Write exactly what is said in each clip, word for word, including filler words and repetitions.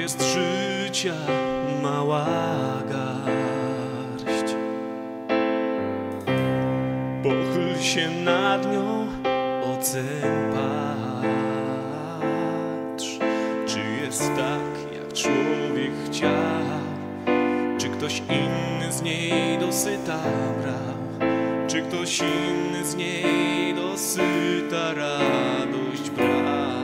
jest życia mała garść. Pochyl się nad nią, oceń, patrz, czy jest tak, jak człowiek chciał, czy ktoś inny z niej dosyta brał, czy ktoś inny z niej dosyta radość brał.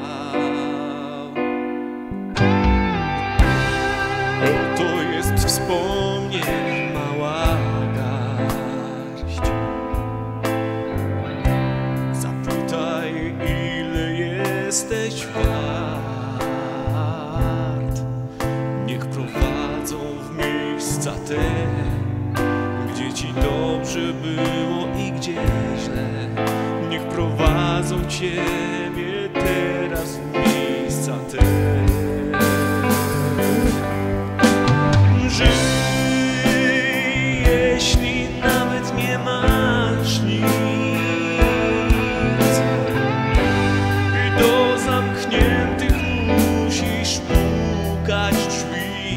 Oto jest wspomnień mała garść. Zapytaj, ile jesteś wart. Niech prowadzą w miejsca te, gdzie ci dobrze było i gdzie źle. Niech prowadzą ciebie teraz w miejsca te. Żyj, jeśli nawet nie masz nic, i do zamkniętych musisz pukać drzwi.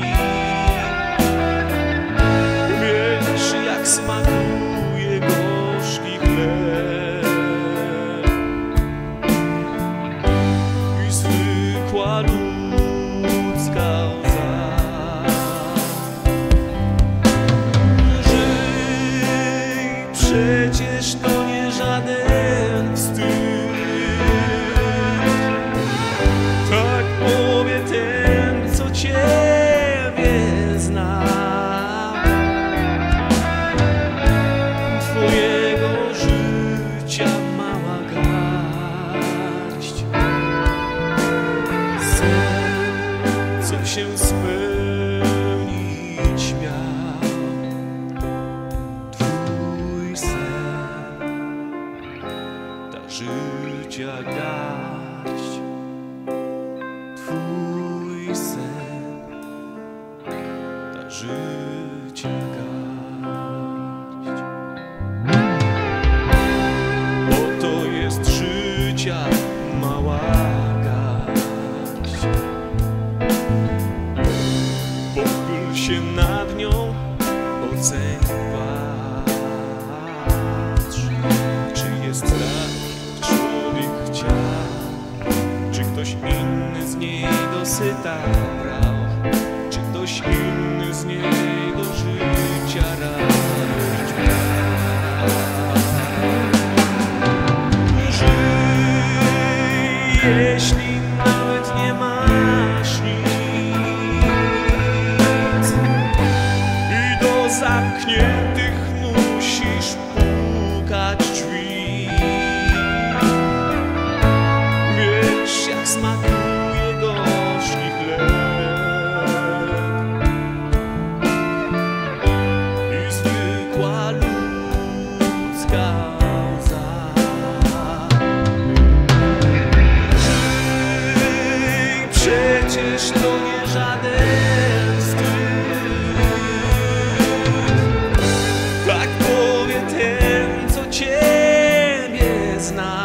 Wiesz, jak smakuje gorzki chleb i zwykła ludzka łza. Przecież to nie żaden wstyd. Tak powie ten, co ciebie zna. Twojego życia mała garść. Sen, co się spełnić miał. Życia garść, twój sen, ta życia garść. Oto jest życia mała garść. Pochyl się nad nią, oceń, patrz, czy jest tak, czy ktoś inny z niej dosyta brał, czy ktoś inny z niej do życia radość brał. Żyj, jeśli nawet nie masz nic, i do zamkniętych musisz pukać drzwi. Jak smakuje gorzki chleb i zwykła ludzka łza. Żyj, przecież to nie żaden wstyd. Tak powie ten, co ciebie zna.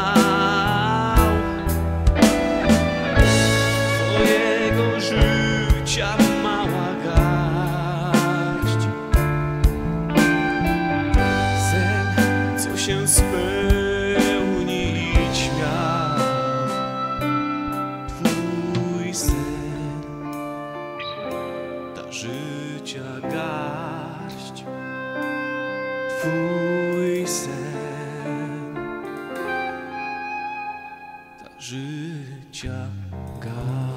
Życia mała garść. Sen, co się spełnić miał. Twój sen, ta życia garść. Twój sen, ta życia garść.